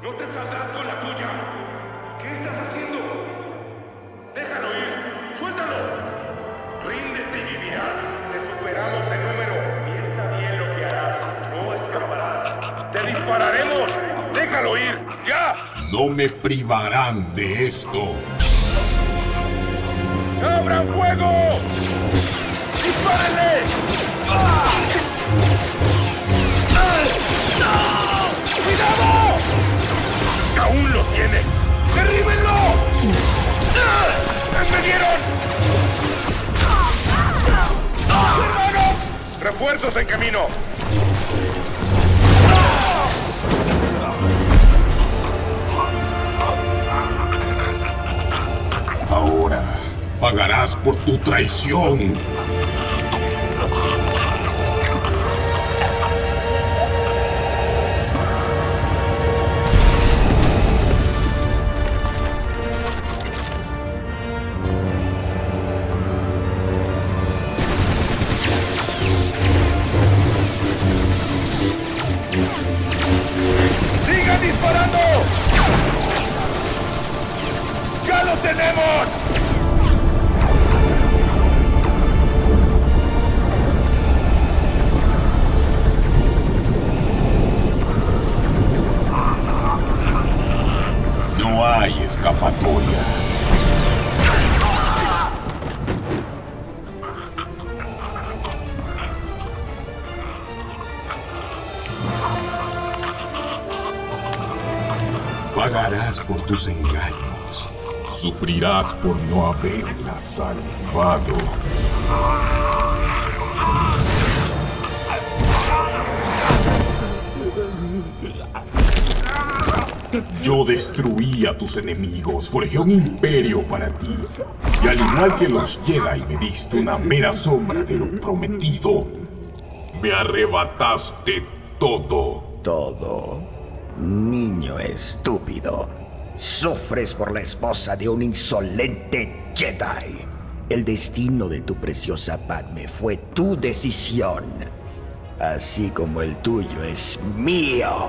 ¡No te saldrás con la tuya! ¿Qué estás haciendo? ¡Déjalo ir! ¡Suéltalo! ¡Ríndete y vivirás! Te superamos en número. Piensa bien lo que harás. No escaparás. ¡Te dispararemos! ¡Déjalo ir! ¡Ya! No me privarán de esto. ¡Abran fuego! ¡Dispárenle! ¡Cuidado! ¡Aún lo tiene! ¡Derríbenlo! ¡Me dieron! ¡Hermano! ¡Refuerzos en camino! Ahora pagarás por tu traición. ¡Sigan disparando! ¡Ya lo tenemos! No hay escapatoria. Pagarás por tus engaños. Sufrirás por no haberla salvado. Yo destruí a tus enemigos, forjé un imperio para ti. Y al igual que los Jedi me diste una mera sombra de lo prometido. Me arrebataste todo. Todo. Niño estúpido. Sufres por la esposa de un insolente Jedi. El destino de tu preciosa Padme fue tu decisión. Así como el tuyo es mío.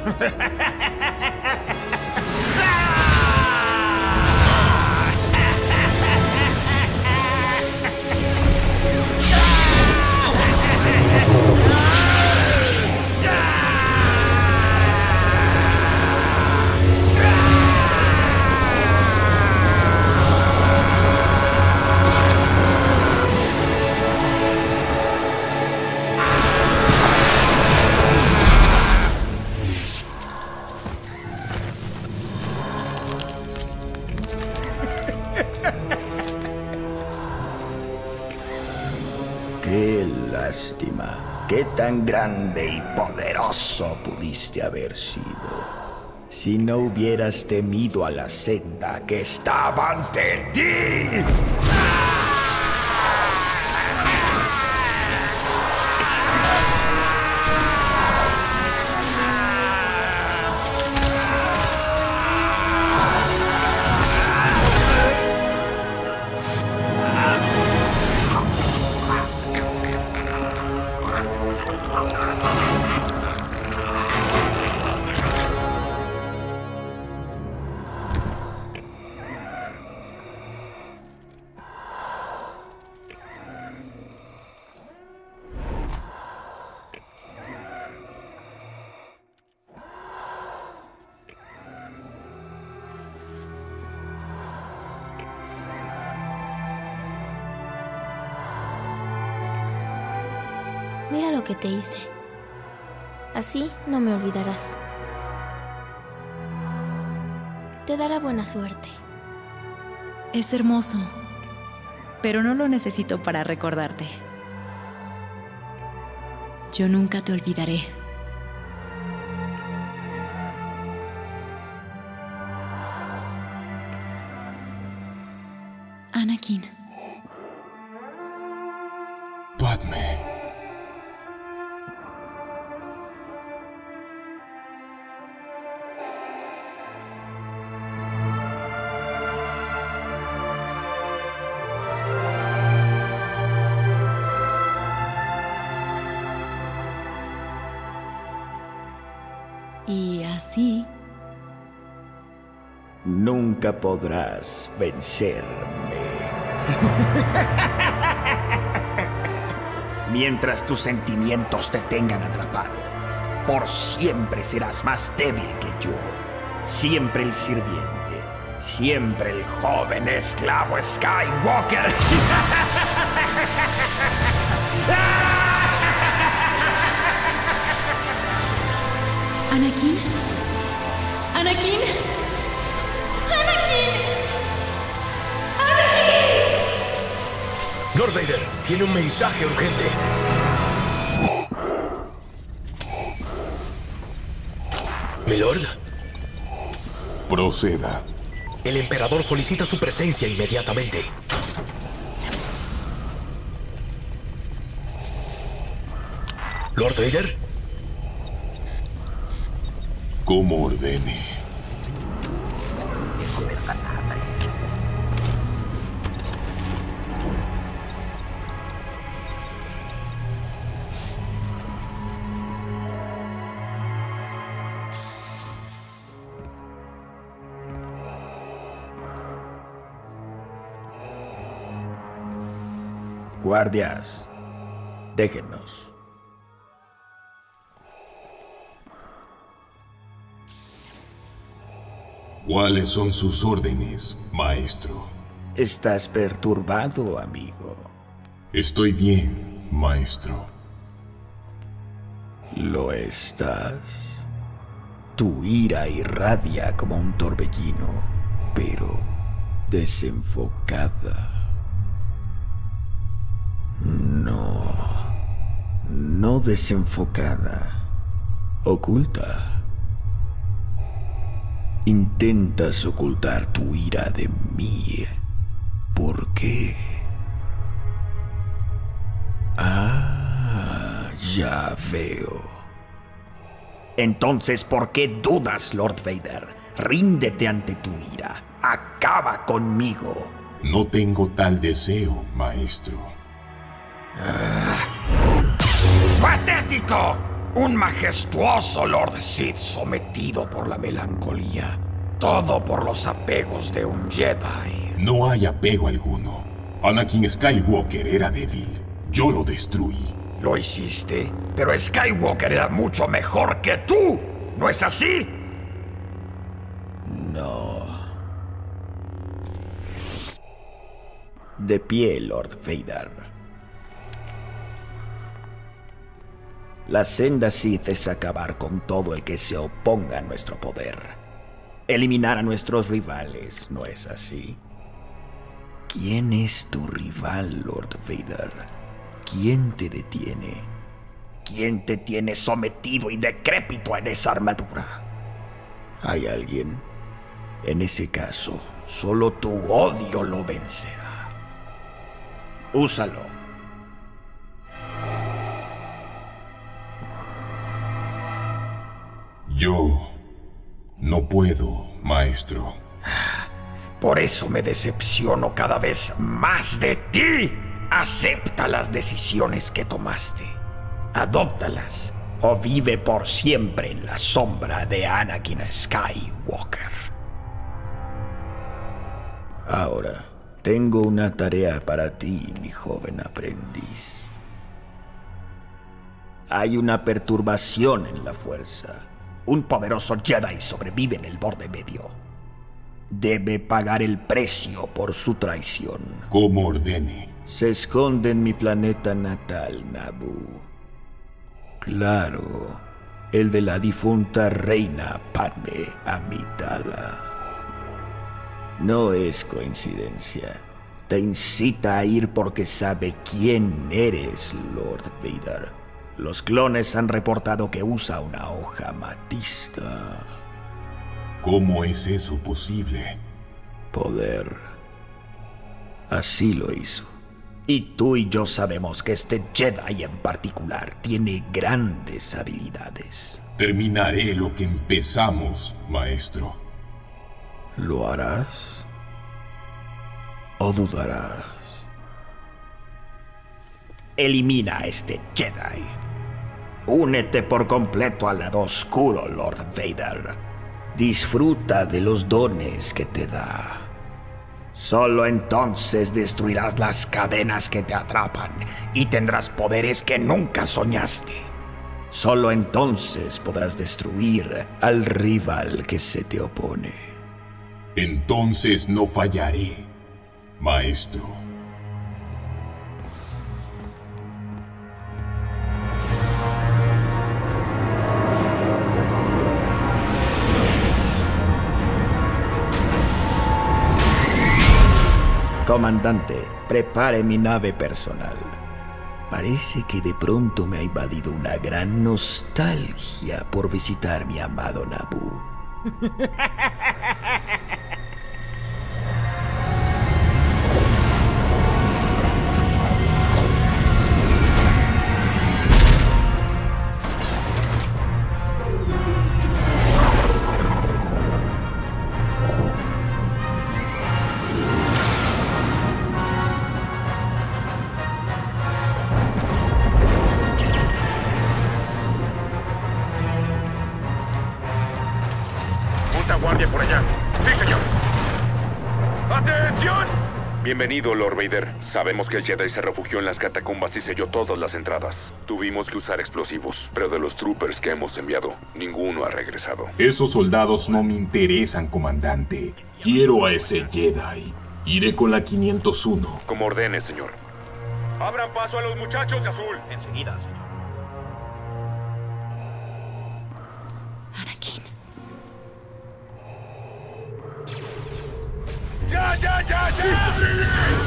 Qué lástima. Qué tan grande y poderoso pudiste haber sido. Si no hubieras temido a la senda que estaba ante ti. Mira lo que te hice. Así no me olvidarás. Te dará buena suerte. Es hermoso, pero no lo necesito para recordarte. Yo nunca te olvidaré. Anakin. Padme. Y así Nunca podrás vencerme. Mientras tus sentimientos te tengan atrapado, por siempre serás más débil que yo. Siempre el sirviente, siempre el joven esclavo Skywalker. ¿Anakin? ¿Anakin? ¡Anakin! ¡Anakin! Lord Vader, tiene un mensaje urgente. Milord, Proceda. el emperador solicita su presencia inmediatamente. Lord Vader, Como ordene. Guardias, déjennos. ¿Cuáles son sus órdenes, maestro? Estás perturbado, amigo. Estoy bien, maestro. ¿Lo estás? Tu ira irradia como un torbellino, pero desenfocada. No desenfocada. Oculta. Intentas ocultar tu ira de mí. ¿Por qué? Ah, ya veo. Entonces, ¿por qué dudas, Lord Vader? Ríndete ante tu ira. Acaba conmigo. No tengo tal deseo, maestro. ¡Patético! Un majestuoso Lord Sith sometido por la melancolía. Todo por los apegos de un Jedi. No hay apego alguno. Anakin Skywalker era débil. Yo lo destruí. Lo hiciste, pero Skywalker era mucho mejor que tú. ¿No es así? No. De pie, Lord Vader. La senda Sith es acabar con todo el que se oponga a nuestro poder. Eliminar a nuestros rivales, ¿no es así? ¿Quién es tu rival, Lord Vader? ¿Quién te detiene? ¿Quién te tiene sometido y decrépito en esa armadura? ¿Hay alguien? En ese caso, solo tu odio lo vencerá. Úsalo. Yo no puedo, maestro. Por eso me decepciono cada vez más de ti. Acepta las decisiones que tomaste. Adóptalas o vive por siempre en la sombra de Anakin Skywalker. Ahora, tengo una tarea para ti, mi joven aprendiz. Hay una perturbación en la fuerza. Un poderoso Jedi sobrevive en el borde medio. Debe pagar el precio por su traición. Como ordene. Se esconde en mi planeta natal, Naboo. Claro, el de la difunta reina Padme Amidala. No es coincidencia. Te incita a ir porque sabe quién eres, Lord Vader. Los clones han reportado que usa una hoja amatista. ¿Cómo es eso posible? Poder. Así lo hizo. Y tú y yo sabemos que este Jedi en particular tiene grandes habilidades. Terminaré lo que empezamos, maestro. ¿Lo harás? ¿O dudarás? Elimina a este Jedi. Únete por completo al lado oscuro, Lord Vader. Disfruta de los dones que te da. Solo entonces destruirás las cadenas que te atrapan y tendrás poderes que nunca soñaste. Solo entonces podrás destruir al rival que se te opone. Entonces no fallaré, maestro. Comandante, prepare mi nave personal. Parece que de pronto me ha invadido una gran nostalgia por visitar mi amado Naboo. Guardia por allá. Sí, señor. ¡Atención! Bienvenido, Lord Vader. Sabemos que el Jedi se refugió en las catacumbas y selló todas las entradas. Tuvimos que usar explosivos, pero de los troopers que hemos enviado, ninguno ha regresado. Esos soldados no me interesan, comandante. Quiero a ese Jedi. Iré con la 501. Como ordene, señor. Abran paso a los muchachos de azul. Enseguida, señor. Anakin. ¡Ya, ya, ya, ya!